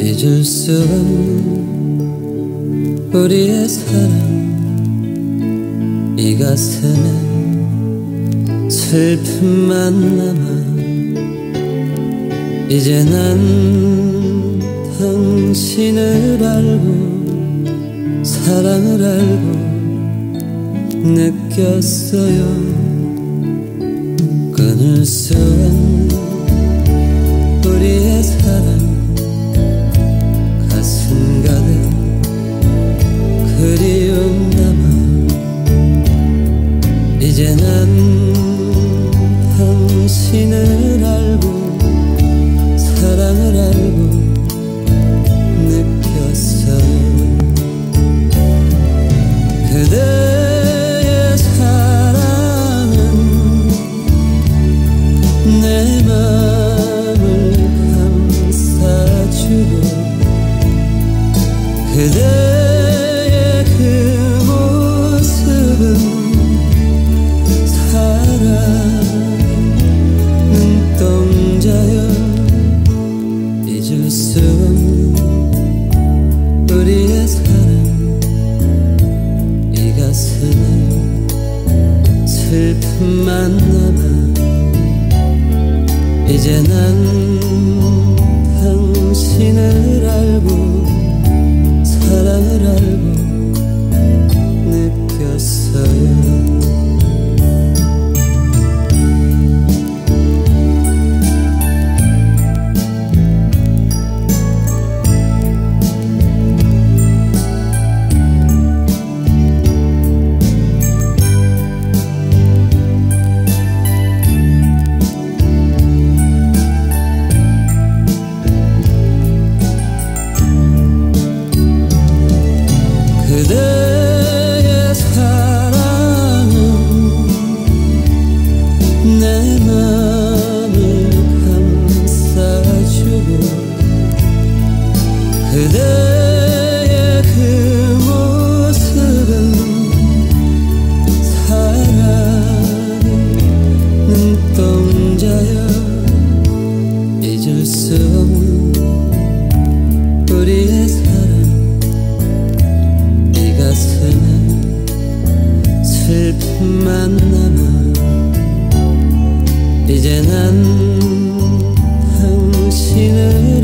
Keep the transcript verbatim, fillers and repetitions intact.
잊을 수 없는 우리의 사랑, 이 가슴에 슬픔만 남아. 이제 난 당신을 알고 사랑을 알고 느꼈어요. 끊을 수 없는 우리의 사랑, 가슴 가득 그리움 남아. 이제 난 당신을 알고 사랑을 알고 느꼈어요. 그대의 사랑은 내 맘을 감싸주고, 그대의 그 모습은 사랑의 눈동자여. 잊을 수 없는 우리의 사랑, 이 가슴에 슬픔만 남아. 이제 난 당신을 알고 사랑을 알고 느꼈어요. 그대의 사랑은 내 맘을 감싸주고, 그대의 그 모습은 사랑의 눈동자여. 잊을 수 없는 우리의 사랑, 가슴에 슬픔만 남아. 이제 난 당신을